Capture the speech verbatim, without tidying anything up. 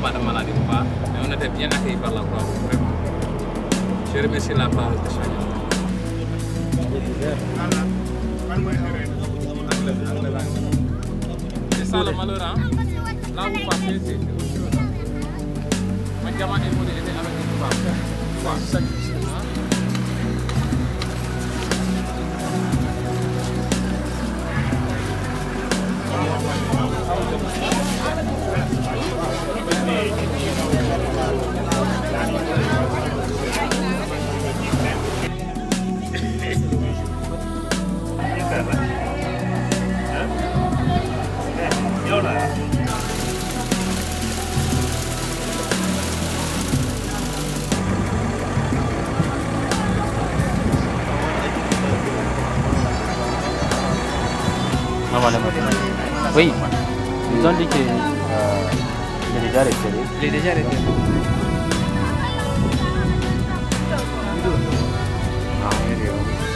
pas de maladie ou pas, mais on était bien accueillis par la Croix-Rouge, vraiment. Je remercie la Croix-Rouge de Chagnon. C'est ça le malheur, hein? Là où vous passez, c'est autre chose. Mon gamin est venu aider avec une femme. Chaque Oui, ils ont dit qu'il euh, est déjà retiré. Il est déjà retiré. Ah, oui, oui.